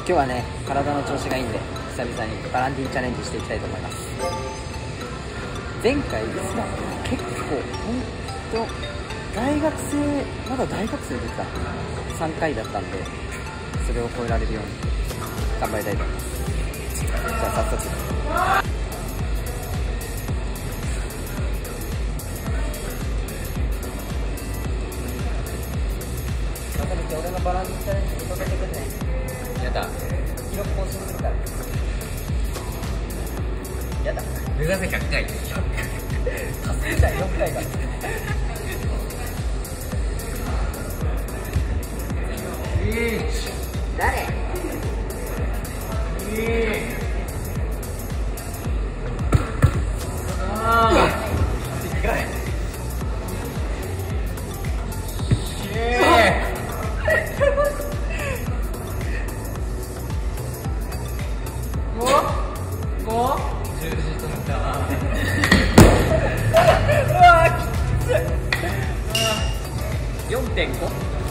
今日はね、体の調子がいいんで久々にバランティンチャレンジしていきたいと思います。前回ですね、結構ほんと大学生、まだ大学生でした3回だったんで、それを超えられるように頑張りたいと思います。じゃあ早速また見て、俺のバランスチャレンジ見届けてくんね。 やだ。 記録更新するから。やだ。 目指せ100回。 達成したい4回が。誰？ 4.5